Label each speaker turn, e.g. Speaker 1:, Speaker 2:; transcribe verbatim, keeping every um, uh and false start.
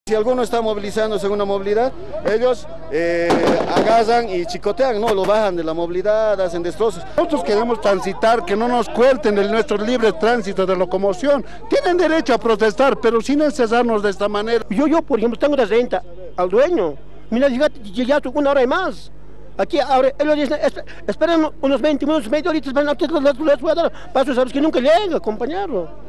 Speaker 1: Si alguno está movilizándose en una movilidad, ellos eh, agarran y chicotean, ¿no? Lo bajan de la movilidad, hacen destrozos.
Speaker 2: Nosotros queremos transitar, que no nos cuenten de nuestro libre tránsito de locomoción. Tienen derecho a protestar, pero sin encerrarnos de esta manera.
Speaker 3: Yo, yo por ejemplo, tengo de renta al dueño. Mira, ya, ya una hora y más. Aquí ahora, ellos dicen, esperen unos veinte minutos, media horita, les voy a dar pasos, sabes que nunca llega, compañero.